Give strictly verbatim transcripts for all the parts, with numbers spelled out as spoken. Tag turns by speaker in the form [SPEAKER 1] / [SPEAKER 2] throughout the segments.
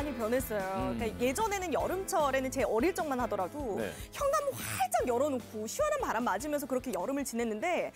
[SPEAKER 1] 많이 변했어요.
[SPEAKER 2] 음.
[SPEAKER 1] 그러니까 예전에는 여름철에는 제 어릴 적만 하더라도
[SPEAKER 2] 네.
[SPEAKER 1] 현관문 활짝 열어놓고 시원한 바람 맞으면서 그렇게 여름을 지냈는데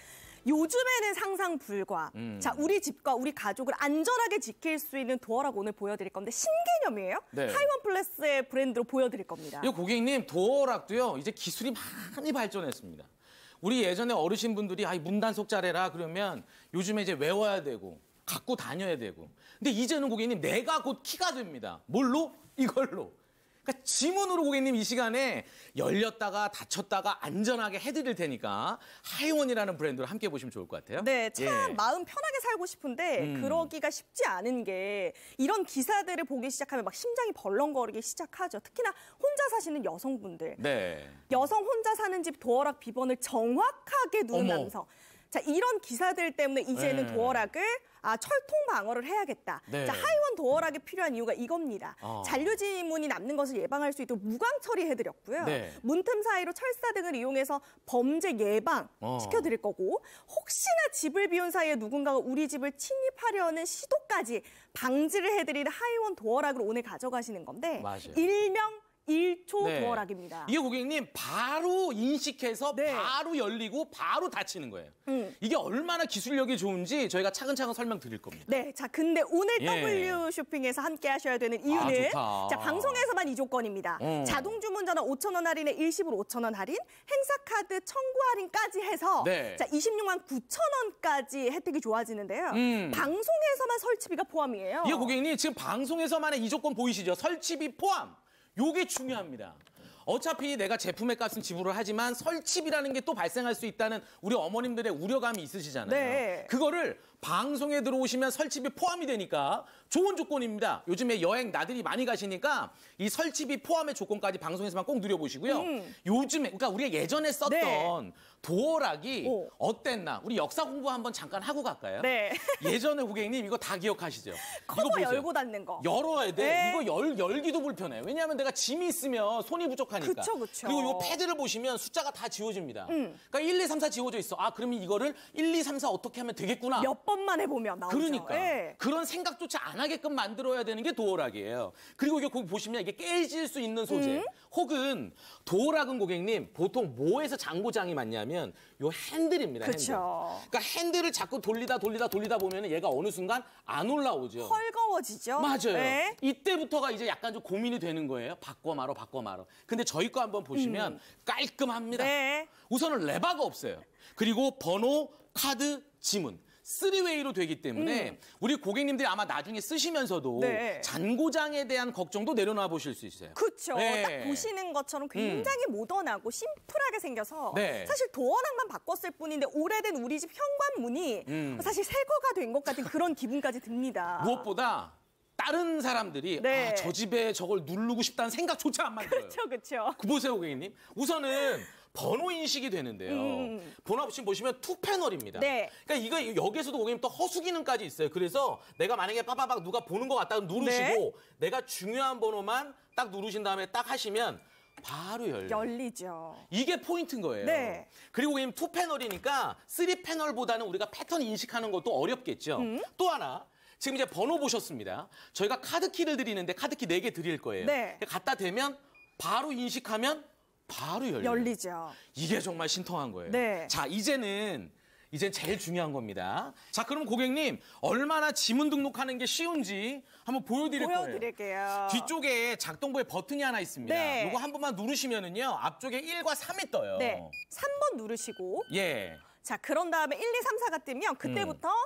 [SPEAKER 1] 요즘에는 상상 불가.
[SPEAKER 2] 음.
[SPEAKER 1] 자, 우리 집과 우리 가족을 안전하게 지킬 수 있는 도어락 오늘 보여드릴 건데 신개념이에요.
[SPEAKER 2] 네.
[SPEAKER 1] 하이원 플러스의 브랜드로 보여드릴 겁니다.
[SPEAKER 2] 이 고객님 도어락도요 이제 기술이 많이 발전했습니다. 우리 예전에 어르신분들이 아이 문단속 잘해라 그러면 요즘에 이제 외워야 되고 갖고 다녀야 되고. 근데 이제는 고객님 내가 곧 키가 됩니다. 뭘로? 이걸로. 그러니까 지문으로 고객님 이 시간에 열렸다가 닫혔다가 안전하게 해드릴 테니까 하이원이라는 브랜드로 함께 보시면 좋을 것 같아요.
[SPEAKER 1] 네, 참
[SPEAKER 2] 예.
[SPEAKER 1] 마음 편하게 살고 싶은데
[SPEAKER 2] 음.
[SPEAKER 1] 그러기가 쉽지 않은 게 이런 기사들을 보기 시작하면 막 심장이 벌렁거리기 시작하죠. 특히나 혼자 사시는 여성분들.
[SPEAKER 2] 네.
[SPEAKER 1] 여성 혼자 사는 집 도어락 비번을 정확하게 누른
[SPEAKER 2] 어머.
[SPEAKER 1] 남성. 자, 이런 기사들 때문에 이제는
[SPEAKER 2] 네.
[SPEAKER 1] 도어락을 아, 철통 방어를 해야겠다.
[SPEAKER 2] 네.
[SPEAKER 1] 자, 하이원 도어락이 필요한 이유가 이겁니다.
[SPEAKER 2] 어.
[SPEAKER 1] 잔류 지문이 남는 것을 예방할 수 있도록 무광 처리해드렸고요.
[SPEAKER 2] 네.
[SPEAKER 1] 문틈 사이로 철사 등을 이용해서 범죄 예방
[SPEAKER 2] 어.
[SPEAKER 1] 시켜드릴 거고 혹시나 집을 비운 사이에 누군가가 우리 집을 침입하려는 시도까지 방지를 해드리는 하이원 도어락을 오늘 가져가시는 건데
[SPEAKER 2] 맞아요.
[SPEAKER 1] 일명 일 초
[SPEAKER 2] 네.
[SPEAKER 1] 도어락입니다.
[SPEAKER 2] 이게 고객님 바로 인식해서
[SPEAKER 1] 네.
[SPEAKER 2] 바로 열리고 바로 닫히는 거예요.
[SPEAKER 1] 음.
[SPEAKER 2] 이게 얼마나 기술력이 좋은지 저희가 차근차근 설명드릴 겁니다.
[SPEAKER 1] 네, 자 근데 오늘
[SPEAKER 2] 예.
[SPEAKER 1] 더블유 쇼핑에서 함께 하셔야 되는 이유는
[SPEAKER 2] 아, 좋다.
[SPEAKER 1] 자 방송에서만 이 조건입니다.
[SPEAKER 2] 어.
[SPEAKER 1] 자동 주문 전화 오천 원 할인에 일시불 오천 원 할인, 행사 카드 청구 할인까지 해서
[SPEAKER 2] 네.
[SPEAKER 1] 자 이십육만 구천 원까지 혜택이 좋아지는데요.
[SPEAKER 2] 음.
[SPEAKER 1] 방송에서만 설치비가 포함이에요.
[SPEAKER 2] 이게 고객님 지금 방송에서만의 이 조건 보이시죠? 설치비 포함. 요게 중요합니다. 어차피 내가 제품의 값은 지불을 하지만 설치비라는 게 또 발생할 수 있다는 우리 어머님들의 우려감이 있으시잖아요.
[SPEAKER 1] 네.
[SPEAKER 2] 그거를 방송에 들어오시면 설치비 포함이 되니까 좋은 조건입니다. 요즘에 여행 나들이 많이 가시니까 이 설치비 포함의 조건까지 방송에서만 꼭 누려보시고요. 음. 요즘에 그러니까 우리가 예전에 썼던
[SPEAKER 1] 네.
[SPEAKER 2] 도어락이
[SPEAKER 1] 오.
[SPEAKER 2] 어땠나? 우리 역사 공부 한번 잠깐 하고 갈까요?
[SPEAKER 1] 네.
[SPEAKER 2] 예전에 고객님 이거 다 기억하시죠?
[SPEAKER 1] 커버
[SPEAKER 2] 이거 보세요.
[SPEAKER 1] 열고 닫는 거.
[SPEAKER 2] 열어야 돼.
[SPEAKER 1] 네.
[SPEAKER 2] 이거 열, 열기도 불편해. 왜냐하면 내가 짐이 있으면 손이 부족하니까.
[SPEAKER 1] 그쵸, 그쵸.
[SPEAKER 2] 그리고 이 패드를 보시면 숫자가 다 지워집니다.
[SPEAKER 1] 음.
[SPEAKER 2] 그러니까 일, 이, 삼, 사 지워져 있어. 아, 그러면 이거를 일, 이, 삼, 사 어떻게 하면 되겠구나.
[SPEAKER 1] 몇 번만 해보면 나오죠.
[SPEAKER 2] 그러니까.
[SPEAKER 1] 네.
[SPEAKER 2] 그런 생각조차 안 하게끔 만들어야 되는 게 도어락이에요. 그리고 이게 거기 보시면 이게 깨질 수 있는 소재.
[SPEAKER 1] 음.
[SPEAKER 2] 혹은 도어락은 고객님 보통 뭐에서 장고장이 많냐면 요 핸들입니다.
[SPEAKER 1] 그쵸.
[SPEAKER 2] 핸들. 그러니까 핸들을 자꾸 돌리다 돌리다 돌리다 보면 얘가 어느 순간 안 올라오죠.
[SPEAKER 1] 헐거워지죠.
[SPEAKER 2] 맞아요.
[SPEAKER 1] 네.
[SPEAKER 2] 이때부터가 이제 약간 좀 고민이 되는 거예요. 바꿔 말어, 바꿔 말어. 근데 저희 거 한번 보시면 음. 깔끔합니다.
[SPEAKER 1] 네.
[SPEAKER 2] 우선은 레바가 없어요. 그리고 번호, 카드, 지문. 쓰리웨이로 되기 때문에 음. 우리 고객님들이 아마 나중에 쓰시면서도
[SPEAKER 1] 네.
[SPEAKER 2] 잔고장에 대한 걱정도 내려놔 보실 수 있어요.
[SPEAKER 1] 그렇죠.
[SPEAKER 2] 네.
[SPEAKER 1] 딱 보시는 것처럼 굉장히 음. 모던하고 심플하게 생겨서
[SPEAKER 2] 네.
[SPEAKER 1] 사실 도어락만 바꿨을 뿐인데 오래된 우리 집 현관문이 음. 사실 새 거가 된 것 같은 그런 기분까지 듭니다.
[SPEAKER 2] 무엇보다 다른 사람들이
[SPEAKER 1] 네.
[SPEAKER 2] 아, 저 집에 저걸 누르고 싶다는 생각조차 안 만들어요.
[SPEAKER 1] 그렇죠, 그렇죠.
[SPEAKER 2] 보세요, 고객님. 우선은 번호 인식이 되는데요. 음. 번호 없이 보시면 투 패널입니다.
[SPEAKER 1] 네.
[SPEAKER 2] 그러니까 이거 여기에서도 고객님 또 허수 기능까지 있어요. 그래서 내가 만약에 빠바박 누가 보는 것 같다 누르시고 네. 내가 중요한 번호만 딱 누르신 다음에 딱 하시면 바로 열려요.
[SPEAKER 1] 열리죠.
[SPEAKER 2] 이게 포인트인 거예요.
[SPEAKER 1] 네.
[SPEAKER 2] 그리고 고객님 투 패널이니까 쓰리 패널보다는 우리가 패턴 인식하는 것도 어렵겠죠.
[SPEAKER 1] 음.
[SPEAKER 2] 또 하나. 지금 이제 번호 보셨습니다. 저희가 카드키를 드리는데 카드키 네 개 드릴 거예요.
[SPEAKER 1] 네.
[SPEAKER 2] 갖다 대면 바로 인식하면 바로 열려요.
[SPEAKER 1] 열리죠.
[SPEAKER 2] 이게 정말 신통한 거예요.
[SPEAKER 1] 네.
[SPEAKER 2] 자, 이제는 이제 제일 중요한 겁니다. 자, 그럼 고객님 얼마나 지문 등록하는 게 쉬운지 한번 보여드릴 거예요.
[SPEAKER 1] 보여드릴게요.
[SPEAKER 2] 뒤쪽에 작동부에 버튼이 하나 있습니다.
[SPEAKER 1] 네.
[SPEAKER 2] 이거 한 번만 누르시면은요 앞쪽에 일과 삼이 떠요.
[SPEAKER 1] 네. 삼 번 누르시고.
[SPEAKER 2] 예.
[SPEAKER 1] 자, 그런 다음에 일, 이, 삼, 사가 뜨면 그때부터 음.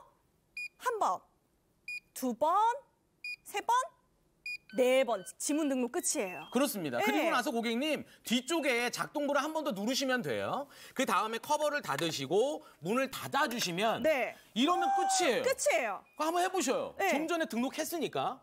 [SPEAKER 1] 한 번. 두 번, 세 번, 네 번 지문 등록 끝이에요.
[SPEAKER 2] 그렇습니다.
[SPEAKER 1] 네.
[SPEAKER 2] 그리고 나서 고객님 뒤쪽에 작동부를 한 번 더 누르시면 돼요. 그 다음에 커버를 닫으시고 문을 닫아주시면
[SPEAKER 1] 네.
[SPEAKER 2] 이러면 끝이에요.
[SPEAKER 1] 끝이에요.
[SPEAKER 2] 그거 한번 해보셔요.
[SPEAKER 1] 네.
[SPEAKER 2] 좀 전에 등록했으니까.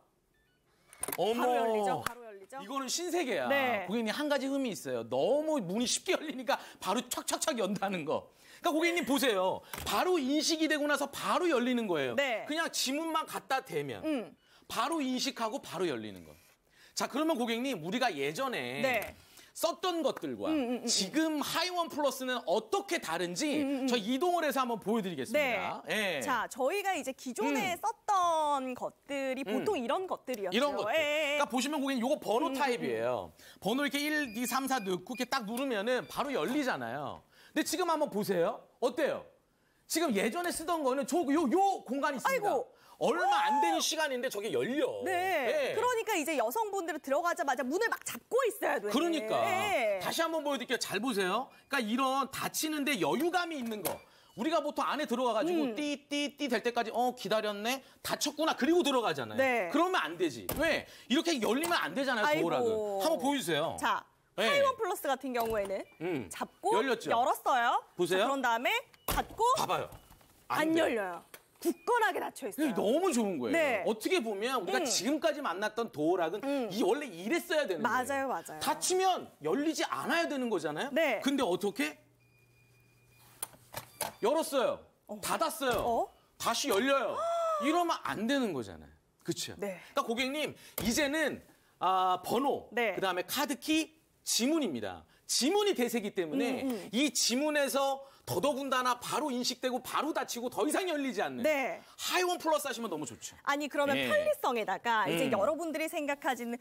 [SPEAKER 2] 어머.
[SPEAKER 1] 바로 열리죠. 바로 열리죠.
[SPEAKER 2] 이거는 신세계야.
[SPEAKER 1] 네.
[SPEAKER 2] 고객님 한 가지 흠이 있어요. 너무 문이 쉽게 열리니까 바로 촥촥촥 연다는 거. 그러니까 고객님 보세요. 바로 인식이 되고 나서 바로 열리는 거예요.
[SPEAKER 1] 네.
[SPEAKER 2] 그냥 지문만 갖다 대면
[SPEAKER 1] 음.
[SPEAKER 2] 바로 인식하고 바로 열리는 거. 자, 그러면 고객님 우리가 예전에
[SPEAKER 1] 네.
[SPEAKER 2] 썼던 것들과
[SPEAKER 1] 음, 음, 음,
[SPEAKER 2] 지금 하이원 플러스는 어떻게 다른지
[SPEAKER 1] 음, 음.
[SPEAKER 2] 저 이동을 해서 한번 보여드리겠습니다.
[SPEAKER 1] 네.
[SPEAKER 2] 예.
[SPEAKER 1] 자, 저희가 이제 기존에
[SPEAKER 2] 음.
[SPEAKER 1] 썼던 것들이 보통 이런 것들이었죠.
[SPEAKER 2] 이런 것들.
[SPEAKER 1] 예, 예.
[SPEAKER 2] 그러니까 보시면 고객님 요거 번호 타입이에요. 번호 이렇게 일, 이, 삼, 사 넣고 이렇게 딱 누르면은 바로 열리잖아요. 근데 지금 한번 보세요. 어때요? 지금 예전에 쓰던 거는 저 요 요 공간이 있습니다.
[SPEAKER 1] 아이고.
[SPEAKER 2] 얼마 안 되는 시간인데 저게 열려.
[SPEAKER 1] 네.
[SPEAKER 2] 예.
[SPEAKER 1] 그러니까 이제 여성분들은 들어가자마자 문을 막 잡고 있어야 돼요.
[SPEAKER 2] 그러니까
[SPEAKER 1] 네.
[SPEAKER 2] 다시 한번 보여드릴게요. 잘 보세요. 그러니까 이런 닫히는데 여유감이 있는 거. 우리가 보통 안에 들어가가지고
[SPEAKER 1] 음.
[SPEAKER 2] 띠띠띠 될 때까지 어 기다렸네 닫혔구나 그리고 들어가잖아요.
[SPEAKER 1] 네.
[SPEAKER 2] 그러면 안 되지. 왜? 이렇게 열리면 안 되잖아요.
[SPEAKER 1] 아이고.
[SPEAKER 2] 도어락은. 한번 보여주세요.
[SPEAKER 1] 자,
[SPEAKER 2] 네.
[SPEAKER 1] 하이원 플러스 같은 경우에는
[SPEAKER 2] 음.
[SPEAKER 1] 잡고
[SPEAKER 2] 열렸죠?
[SPEAKER 1] 열었어요.
[SPEAKER 2] 보세요.
[SPEAKER 1] 자, 그런 다음에 닫고
[SPEAKER 2] 봐봐요.
[SPEAKER 1] 안
[SPEAKER 2] 돼.
[SPEAKER 1] 열려요. 굳건하게 닫혀 있어요.
[SPEAKER 2] 이게 너무 좋은 거예요.
[SPEAKER 1] 네.
[SPEAKER 2] 어떻게 보면 우리가
[SPEAKER 1] 음.
[SPEAKER 2] 지금까지 만났던 도어락은
[SPEAKER 1] 음.
[SPEAKER 2] 이 원래 이랬어야 되는 거예요.
[SPEAKER 1] 맞아요, 맞아요.
[SPEAKER 2] 닫히면 열리지 않아야 되는 거잖아요.
[SPEAKER 1] 네.
[SPEAKER 2] 근데 어떻게? 열었어요. 닫았어요.
[SPEAKER 1] 어?
[SPEAKER 2] 다시 열려요. 이러면 안 되는 거잖아요. 그렇죠?
[SPEAKER 1] 네.
[SPEAKER 2] 그러니까 고객님 이제는 아, 번호,
[SPEAKER 1] 네.
[SPEAKER 2] 그다음에 카드키, 지문입니다. 지문이 대세기 때문에
[SPEAKER 1] 음, 음.
[SPEAKER 2] 이 지문에서 더더군다나 바로 인식되고 바로 닫히고 더 이상 열리지 않는
[SPEAKER 1] 네.
[SPEAKER 2] 하이원 플러스 하시면 너무 좋죠.
[SPEAKER 1] 아니 그러면
[SPEAKER 2] 예.
[SPEAKER 1] 편리성에다가 이제
[SPEAKER 2] 음.
[SPEAKER 1] 여러분들이 생각하시는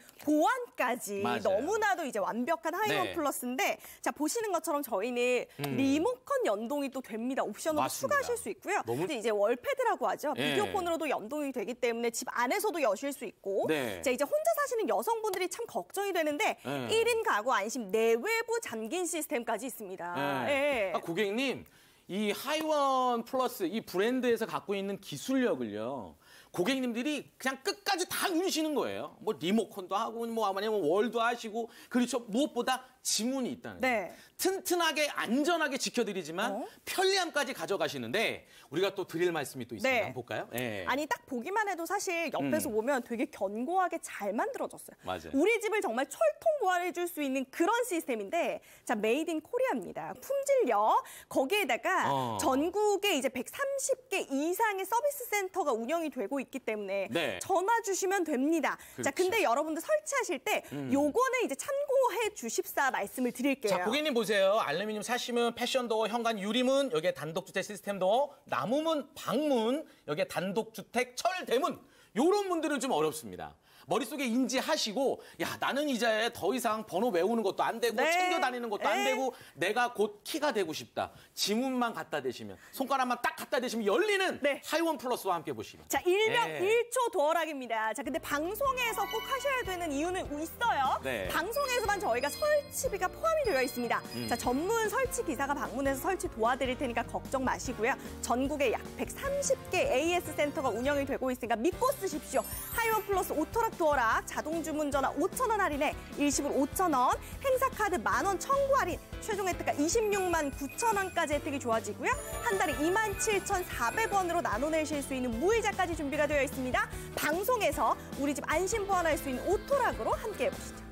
[SPEAKER 1] 보안까지
[SPEAKER 2] 맞아요.
[SPEAKER 1] 너무나도 이제 완벽한 하이원
[SPEAKER 2] 네.
[SPEAKER 1] 플러스인데 자 보시는 것처럼 저희는
[SPEAKER 2] 음.
[SPEAKER 1] 리모컨 연동이 또 됩니다. 옵션으로
[SPEAKER 2] 맞습니다.
[SPEAKER 1] 추가하실 수 있고요.
[SPEAKER 2] 너무-
[SPEAKER 1] 이제, 이제 월패드라고 하죠.
[SPEAKER 2] 예.
[SPEAKER 1] 비디오폰으로도 연동이 되기 때문에 집 안에서도 여실 수 있고
[SPEAKER 2] 네.
[SPEAKER 1] 자 이제 혼자 사시는 여성분들이 참 걱정이 되는데
[SPEAKER 2] 예.
[SPEAKER 1] 일 인 가구 안심 내외부 잠긴 시스템까지 있습니다.
[SPEAKER 2] 예.
[SPEAKER 1] 예.
[SPEAKER 2] 아, 고객님, 이 하이원 플러스 이 브랜드에서 갖고 있는 기술력을요. 고객님들이 그냥 끝까지 다 누리시는 거예요. 뭐 리모컨도 하고 뭐 아니면 월도 하시고 그렇죠. 무엇보다 지문이 있다는 거예요.
[SPEAKER 1] 네.
[SPEAKER 2] 튼튼하게 안전하게 지켜드리지만
[SPEAKER 1] 어?
[SPEAKER 2] 편리함까지 가져가시는데 우리가 또 드릴 말씀이 또 있습니다.
[SPEAKER 1] 네.
[SPEAKER 2] 한번 볼까요? 예.
[SPEAKER 1] 아니 딱 보기만 해도 사실 옆에서
[SPEAKER 2] 음.
[SPEAKER 1] 보면 되게 견고하게 잘 만들어졌어요.
[SPEAKER 2] 맞아요.
[SPEAKER 1] 우리 집을 정말 철통 보완해줄 수 있는 그런 시스템인데 자 메이드 인 코리아입니다. 품질력 거기에다가
[SPEAKER 2] 어.
[SPEAKER 1] 전국에 이제 백삼십 개 이상의 서비스 센터가 운영이 되고 있기 때문에
[SPEAKER 2] 네.
[SPEAKER 1] 전화 주시면 됩니다. 자
[SPEAKER 2] 그렇죠.
[SPEAKER 1] 근데 여러분들 설치하실 때
[SPEAKER 2] 음.
[SPEAKER 1] 요거는 이제 참고해 주십사 말씀을 드릴게요.
[SPEAKER 2] 자, 고객님 보세요. 알루미늄 사시문, 패션도어, 현관 유리문, 여기에 단독주택 시스템도어, 나무문, 방문, 여기에 단독주택 철대문. 요런 분들은 좀 어렵습니다. 머릿속에 인지하시고 야 나는 이제 더 이상 번호 외우는 것도 안 되고
[SPEAKER 1] 네.
[SPEAKER 2] 챙겨 다니는 것도 안
[SPEAKER 1] 네.
[SPEAKER 2] 되고 내가 곧 키가 되고 싶다. 지문만 갖다 대시면 손가락만 딱 갖다 대시면 열리는
[SPEAKER 1] 네.
[SPEAKER 2] 하이원 플러스와 함께 보시면.
[SPEAKER 1] 자, 일명
[SPEAKER 2] 네.
[SPEAKER 1] 일 초 도어락입니다. 자, 근데 방송에서 꼭 하셔야 되는 이유는 있어요.
[SPEAKER 2] 네.
[SPEAKER 1] 방송에서만 저희가 설치비가 포함이 되어 있습니다.
[SPEAKER 2] 음.
[SPEAKER 1] 자, 전문 설치 기사가 방문해서 설치 도와드릴 테니까 걱정 마시고요. 전국에 약 백삼십 개 에이에스 센터가 운영이 되고 있으니까 믿고 쓰십시오. 하이원 플러스 오토락 도어락, 자동 주문 전화 오천 원 할인에 일시불 오천 원, 행사카드 만 원 청구 할인, 최종 혜택가 이십육만 구천 원까지 혜택이 좋아지고요. 한 달에 이만 칠천사백 원으로 나눠내실 수 있는 무이자까지 준비가 되어 있습니다. 방송에서 우리 집 안심 보완할 수 있는 오토락으로 함께 해보시죠.